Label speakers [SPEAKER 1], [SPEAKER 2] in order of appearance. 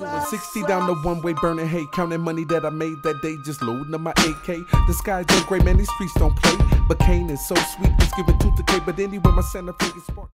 [SPEAKER 1] Going 60 down the one-way, burning hay, counting money that I made that day, just loading up my AK. The skies are gray, man, these streets don't play, but Kane is so sweet, it's giving tooth decay. But anyway, my Santa Fe is spark.